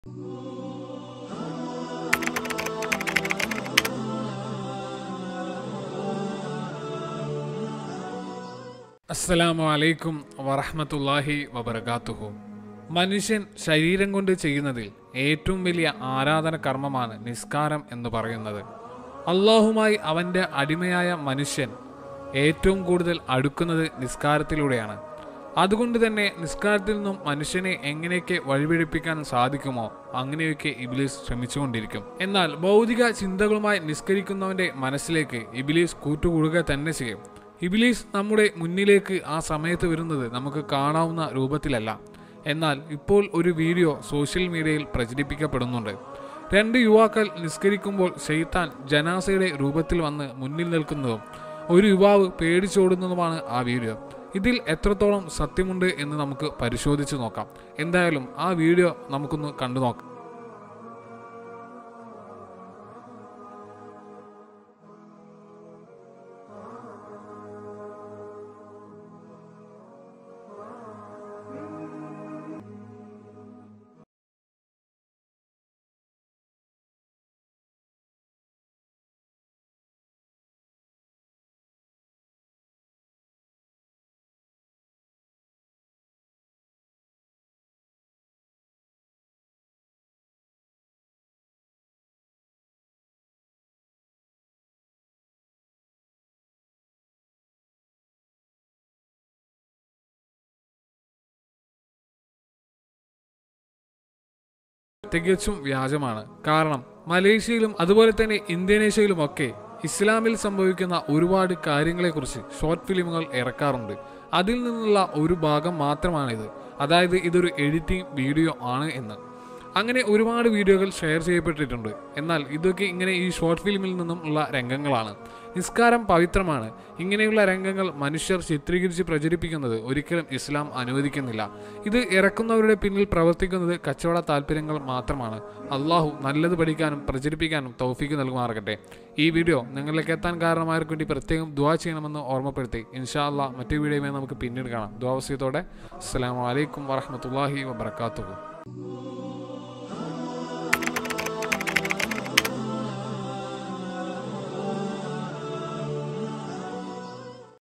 അസ്സലാമു അലൈക്കും വറഹ്മത്തുള്ളാഹി വബറകാതുഹു. മനുഷ്യൻ ശരീരം കൊണ്ട് ചെയ്യുന്നതിൽ ഏറ്റവും വലിയ ആരാധന കർമ്മമാണ് നിസ്കാരം എന്ന് പറയുന്നത്. അള്ളാഹുമായി അവൻ്റെ അടിമയായ മനുഷ്യൻ ഏറ്റവും കൂടുതൽ അടുക്കുന്നത് നിസ്കാരത്തിലൂടെയാണ്. അതുകൊണ്ട് തന്നെ നിസ്കാരത്തിൽ നിന്നും മനുഷ്യനെ എങ്ങനെയൊക്കെ വഴിപിഴപ്പിക്കാൻ സാധിക്കുമോ അങ്ങനെയൊക്കെ ഇബ്ലീസ് ശ്രമിച്ചുകൊണ്ടിരിക്കും. എന്നാൽ ഭൗതിക ചിന്തകളുമായി നിസ്കരിക്കുന്നവൻ്റെ മനസ്സിലേക്ക് ഇബ്ലീസ് കൂട്ടുകൂടുക തന്നെ ചെയ്യും. ഇബ്ലീസ് നമ്മുടെ മുന്നിലേക്ക് ആ സമയത്ത് വരുന്നത് നമുക്ക് കാണാവുന്ന രൂപത്തിലല്ല. എന്നാൽ ഇപ്പോൾ ഒരു വീഡിയോ സോഷ്യൽ മീഡിയയിൽ പ്രചരിപ്പിക്കപ്പെടുന്നുണ്ട്. 2 യുവാക്കൾ നിസ്കരിക്കുമ്പോൾ ശൈത്താൻ ജനാസയുടെ രൂപത്തിൽ വന്ന് മുന്നിൽ നിൽക്കുന്നതും ഒരു യുവാവ് പേടിച്ചോടുന്നതുമാണ് ആ വീഡിയോ. ഇതിൽ എത്രത്തോളം സത്യമുണ്ട് എന്ന് നമുക്ക് പരിശോധിച്ച് നോക്കാം. എന്തായാലും ആ വീഡിയോ നമുക്കൊന്ന് കണ്ടു നോക്കാം. തികച്ചും വ്യാജമാണ്. കാരണം മലേഷ്യയിലും അതുപോലെ തന്നെ ഇന്തോനേഷ്യയിലുമൊക്കെ ഇസ്ലാമിൽ സംഭവിക്കുന്ന ഒരുപാട് കാര്യങ്ങളെക്കുറിച്ച് ഷോർട്ട് ഫിലിമുകൾ ഇറക്കാറുണ്ട്. അതിൽ നിന്നുള്ള ഒരു ഭാഗം മാത്രമാണിത്. അതായത് ഇതൊരു എഡിറ്റിംഗ് വീഡിയോ ആണ് എന്ന്. അങ്ങനെ ഒരുപാട് വീഡിയോകൾ ഷെയർ ചെയ്യപ്പെട്ടിട്ടുണ്ട്. എന്നാൽ ഇതൊക്കെ ഇങ്ങനെ ഈ ഷോർട്ട് ഫിലിമിൽ നിന്നും ഉള്ള രംഗങ്ങളാണ്. നിസ്കാരം പവിത്രമാണ്. ഇങ്ങനെയുള്ള രംഗങ്ങൾ മനുഷ്യർ ചിത്രീകരിച്ച് പ്രചരിപ്പിക്കുന്നത് ഒരിക്കലും ഇസ്ലാം അനുവദിക്കുന്നില്ല. ഇത് ഇറക്കുന്നവരുടെ പിന്നിൽ പ്രവർത്തിക്കുന്നത് കച്ചവട താല്പര്യങ്ങൾ മാത്രമാണ്. അള്ളാഹു നല്ലത് പഠിക്കാനും പ്രചരിപ്പിക്കാനും തൗഫീക്ക് നൽകുമാറാകട്ടെ. ഈ വീഡിയോ നിങ്ങളിലേക്ക് എത്താൻ കാരണമായവർക്ക് വേണ്ടി പ്രത്യേകം ദുആ ചെയ്യണമെന്ന് ഓർമ്മപ്പെടുത്തി ഇൻഷാ അല്ലാഹ് മറ്റൊരു വീഡിയോയുമായി നമുക്ക് പിന്നീട് കാണാം. ദുആ വസിയത്തോടെ അസ്സലാമു അലൈക്കും വറഹ്മത്തുള്ളാഹി വബറകാതുഹു.